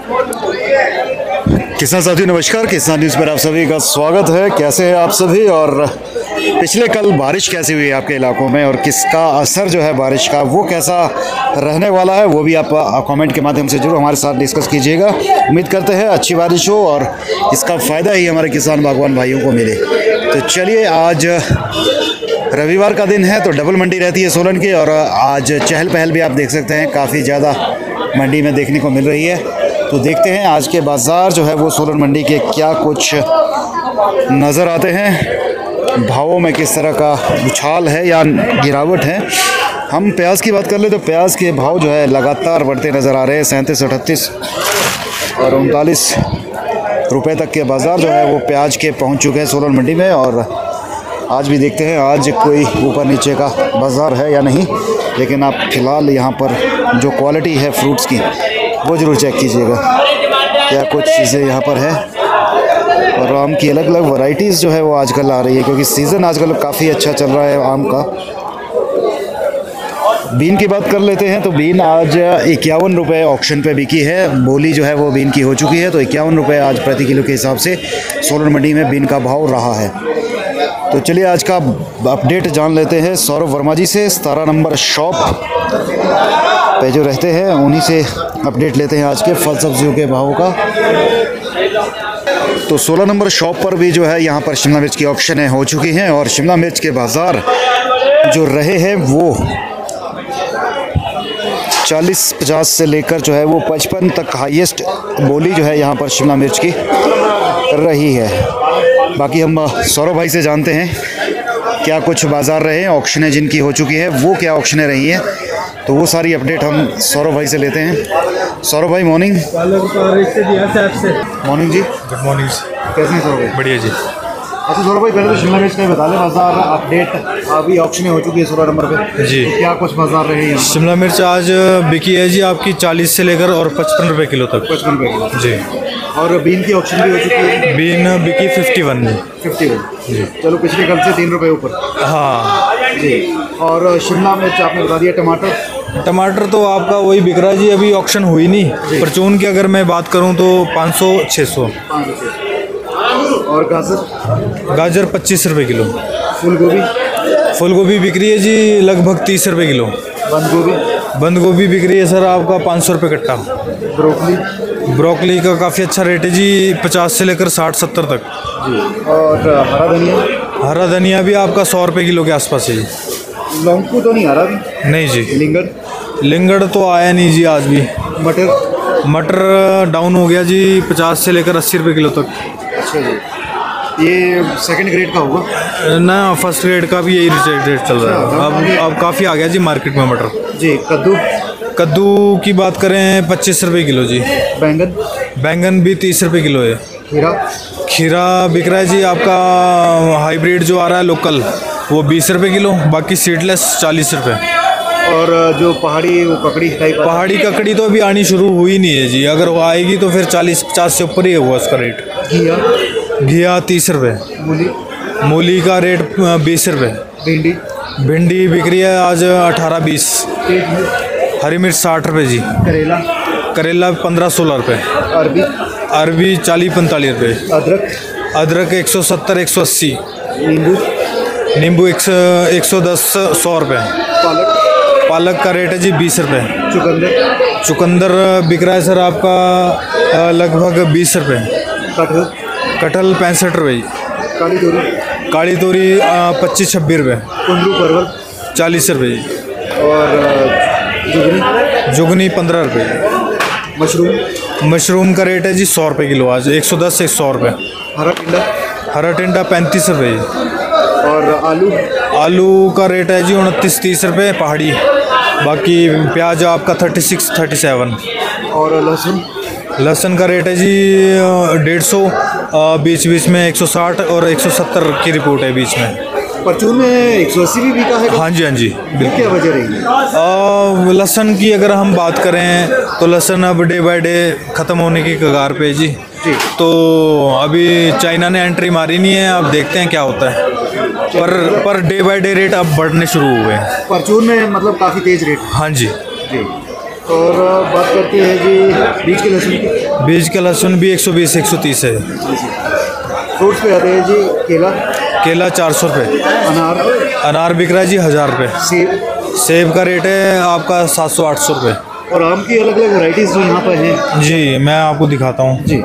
किसान साथियों नमस्कार, किसान न्यूज़ पर आप सभी का स्वागत है। कैसे हैं आप सभी, और पिछले कल बारिश कैसी हुई आपके इलाकों में और किसका असर जो है बारिश का वो कैसा रहने वाला है, वो भी आप कमेंट के माध्यम से जरूर हमारे साथ डिस्कस कीजिएगा। उम्मीद करते हैं अच्छी बारिश हो और इसका फ़ायदा ही हमारे किसान बागवान भाइयों को मिले। तो चलिए, आज रविवार का दिन है तो डबल मंडी रहती है सोलन की, और आज चहल पहल भी आप देख सकते हैं काफ़ी ज़्यादा मंडी में देखने को मिल रही है। तो देखते हैं आज के बाज़ार जो है वो सोलन मंडी के क्या कुछ नज़र आते हैं, भावों में किस तरह का उछाल है या गिरावट है। हम प्याज की बात कर ले तो प्याज के भाव जो है लगातार बढ़ते नज़र आ रहे हैं। 37, 38 और 39 रुपये तक के बाज़ार जो है वो प्याज के पहुंच चुके हैं सोलन मंडी में। और आज भी देखते हैं आज कोई ऊपर नीचे का बाज़ार है या नहीं, लेकिन आप फ़िलहाल यहाँ पर जो क्वालिटी है फ्रूट्स की वो ज़रूर चेक कीजिएगा। क्या कुछ चीज़ें यहाँ पर है, और आम की अलग अलग वैरायटीज़ जो है वो आजकल आ रही है, क्योंकि सीज़न आजकल काफ़ी अच्छा चल रहा है आम का। बीन की बात कर लेते हैं तो बीन आज 51 रुपये ऑक्शन पे बिकी है। बोली जो है वो बीन की हो चुकी है, तो 51 रुपये आज प्रति किलो के हिसाब से सोलन मंडी में बीन का भाव रहा है। तो चलिए आज का अपडेट जान लेते हैं सौरभ वर्मा जी से। 17 नंबर शॉप पे जो रहते हैं उन्हीं से अपडेट लेते हैं आज के फल सब्जियों के भावों का। तो 16 नंबर शॉप पर भी जो है यहाँ पर शिमला मिर्च की ऑप्शनें हो चुकी हैं, और शिमला मिर्च के बाज़ार जो रहे हैं वो 40-50 से लेकर जो है वो 55 तक हाईएस्ट बोली जो है यहाँ पर शिमला मिर्च की रही है। बाकी हम सौरभ भाई से जानते हैं क्या कुछ बाज़ार रहे हैं, ऑक्शनें जिनकी हो चुकी है वो क्या ऑक्शनें रही हैं, तो वो सारी अपडेट हम सौरभ भाई से लेते हैं। सौरभ भाई morning. Morning ji. Good morning. कैसे हैं सौरभ भाई? बढ़िया जी। अच्छा सौरभ भाई, पहले तो शिमला मिर्च का बता दें बाज़ार अपडेट। अभी ऑक्शनें हो चुकी है 16 नंबर पे जी। तो क्या कुछ बाज़ार रहे हैं? शिमला मिर्च आज बिकी है जी आपकी 40 से लेकर और 55 रुपये किलो तक। 55 रुपये किलो जी। और बीन की ऑक्शन भी हो चुकी है। बीन बिकी 51 51 जी। चलो, पिछले कल से 3 रुपये ऊपर। हाँ जी। और शिमला मिर्च आपने बता दिया। टमाटर? टमाटर तो आपका वही बिक रहा है जी, अभी ऑक्शन हुई नहीं। परचून की अगर मैं बात करूँ तो 500-600। और गाजर? गाजर 25 रुपये किलो। फूल गोभी? फूल गोभी बिक रही है जी लगभग 30 रुपये किलो। बंद गोभी? बंद गोभी बिक रही है सर आपका 500 रुपये कट्टा। ब्रोकली? ब्रोकली का काफ़ी अच्छा रेट है जी, 50 से लेकर 60-70 तक जी। और हरा धनिया? हरा धनिया भी आपका 100 रुपये किलो के आसपास है जी। लौंगू तो नहीं आ रहा? नहीं जी। लिंगड़? लिंगड़ तो आया नहीं जी आज भी। मटर? मटर डाउन हो गया जी 50 से लेकर 80 रुपये किलो तक। अच्छा जी। ये सेकंड ग्रेड का होगा ना, फर्स्ट ग्रेड का भी यही रेट चल रहा है। अब काफ़ी आ गया जी मार्केट में मटर जी। कद्दू? कद्दू की बात करें 25 रुपये किलो जी। बैंगन? बैंगन भी 30 रुपये किलो है। खीरा? खीरा बिक रहा है जी आपका हाइब्रिड जो आ रहा है लोकल वो 20 रुपये किलो, बाकी सीडलेस 40 रुपये। और जो पहाड़ी वो ककड़ी टाइप? पहाड़ी ककड़ी तो अभी आनी शुरू हुई नहीं है जी, अगर वो आएगी तो फिर 40-50 से ऊपर ही होगा उसका रेट। घिया? घिया 30 रुपये। मूली? मूली का रेट 20 रुपये। भिंडी? भिंडी बिक रही है आज 18-20। तेज मिर्च? हरी मिर्च 60 रुपये जी। करेला? करेला 15-16 रुपये। अरबी? अरबी 40-45 रुपये। अदरक? अदरक 170-180। नींबू? नींबू 110-100 रुपये। पालक? पालक का रेट है जी 20 रुपये। चुकंदर? चुकंदर बिक रहा है सर आपका लगभग 20 रुपये। कटहल? कटहल 65 रुपये जी। काली तोरी? काली तोरी 25-26 रुपये। कुंदरू परवल? 40 रुपये जी। और जुगनी? जुगनी 15 रुपये। मशरूम? मशरूम का रेट है जी 100 रुपये किलो आज, 110 से 100 रुपये। हरा टिंडा? हरा टिंडा 35 रुपये जी। और आलू? आलू का रेट है जी 29-30 रुपये पहाड़ी, बाकी प्याज आपका 36-37। और लहसुन? लहसुन का रेट है जी 150, बीच बीच में 160 और 170 की रिपोर्ट है बीच में। परचून में 180 भी बिका है? हाँ जी, हाँ जी। क्या वजह रही है? लहसुन की अगर हम बात करें तो लहसुन अब डे बाय डे ख़त्म होने की कगार पे जी। तो अभी चाइना ने एंट्री मारी नहीं है, अब देखते हैं क्या होता है। Per day by day rate अब बढ़ने शुरू हुए हैं। परचून में मतलब काफ़ी तेज़ रेट? हाँ जी। और बात करते हैं जी बीज के लहसुन की। बीज का लहसुन भी 120-130 है। फ्रूट्स पे आते हैं जी, केला केला 400 रुपये। अनार अनार बिक रहा है जी 1000 रुपये। सेब सेब का रेट है आपका 700-800 रुपये। और आम की अलग अलग वैरायटीज़ जो यहाँ पर हैं। जी मैं आपको दिखाता हूँ। जी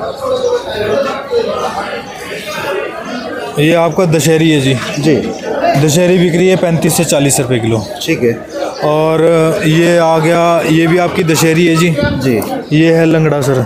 ये आपका दशहरी है जी। जी दशहरी बिक रही है 35 से 40 रुपये किलो। ठीक है और ये आ गया, ये भी आपकी दशहरी है जी। जी। ये है लंगड़ा सर,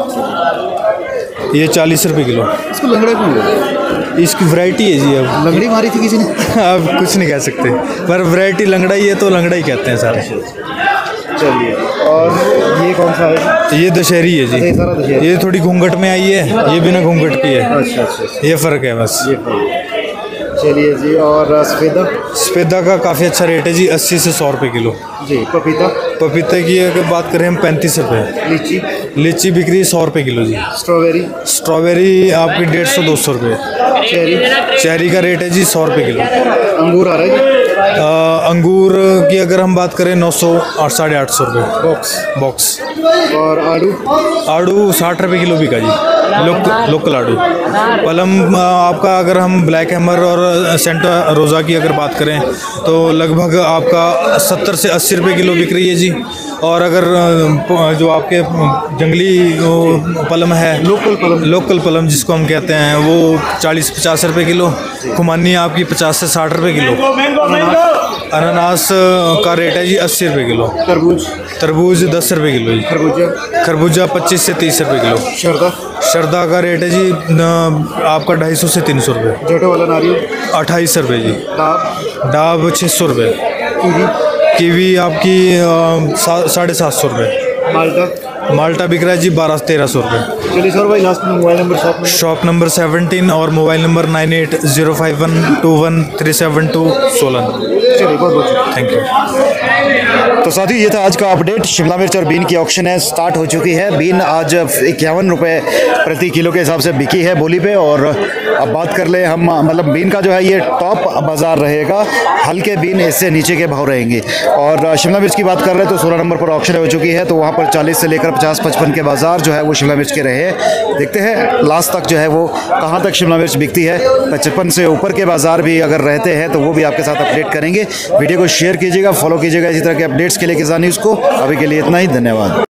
ये 40 रुपये किलो। इसको लंगड़ा क्यों बोलते इसकी वैरायटी है जी। अब लंगड़ी मारी थी किसी ने? अब कुछ नहीं कह सकते, पर वैरायटी लंगड़ा ही है तो लंगड़ा ही कहते हैं सारे। चलिए, और ये कौन सा है? ये दशहरी है अच्छा, ये सारा जी। दशहरी। ये थोड़ी घूंघट में आई है, ये बिना घूंघट की है। अच्छा अच्छा, ये फ़र्क है बस। ये चलिए जी। और सफ़ेदा? सफ़ेदा का काफ़ी अच्छा रेट है जी, 80 से 100 रुपये किलो। जी। पपीता? पपीते की अगर बात करें हम 35 रुपये। लीची? लीची बिक रही है 100 रुपये किलो जी। स्ट्रॉबेरी? स्ट्रॉबेरी आपकी 150-200 रुपये। चेरी? चेरी का रेट है जी 100 रुपये किलो। अंगूर आ रहा है जी? अंगूर की अगर हम बात करें 900 और 850 रुपये बॉक्स। और आड़ू? आड़ू 60 रुपये किलो बिका जी, लोकल आड़ू। पलम आपका अगर हम ब्लैक हैमर और सेंटा रोज़ा की अगर बात करें तो लगभग आपका 70 से 80 रुपये किलो बिक रही है जी। और अगर जो आपके जंगली पलम है, लोकल पलम जिसको हम कहते हैं, वो 40-50 रुपये किलो। खुमानी आपकी 50 से 60 रुपये किलो। अनानास का रेट है जी 80 रुपये किलो। तरबूज 10 रुपये किलो जी। खरबूजा 25 से 30 रुपये किलो। शरदा का रेट है जी आपका 250 से 300 रुपये। जोटो वाला नारियल? 28 रुपये जी। डाब 600 रुपये। कीवी आपकी 750 रुपये। माल्टा बिक रहा है जी 1200-1300 रुपये। चलिए सर भाई, लास्ट में मोबाइल नंबर, शॉप नंबर 17 और मोबाइल नंबर 980512137216। चलिए बहुत बहुत थैंक यू। तो साथियों, ये था आज का अपडेट। शिमला मिर्च और बीन की ऑक्शन है स्टार्ट हो चुकी है। बीन आज 51 रुपये प्रति किलो के हिसाब से बिकी है बोली पे। और अब बात कर ले हम, मतलब बीन का जो है ये टॉप बाज़ार रहेगा, हल्के बीन इससे नीचे के भाव रहेंगे। और शिमला मिर्च की बात कर रहे हैं तो 16 नंबर पर ऑक्शन हो चुकी है, तो वहाँ पर 40 से लेकर 50-55 के बाज़ार जो है वो शिमला मिर्च के रहे हैं। देखते हैं लास्ट तक जो है वो कहाँ तक शिमला मिर्च बिकती है। 55 से ऊपर के बाज़ार भी अगर रहते हैं तो वो भी आपके साथ अपडेट करेंगे। वीडियो को शेयर कीजिएगा, फॉलो कीजिएगा इसी तरह के अपडेट्स के लिए किसान न्यूज़ को। अभी के लिए इतना ही, धन्यवाद।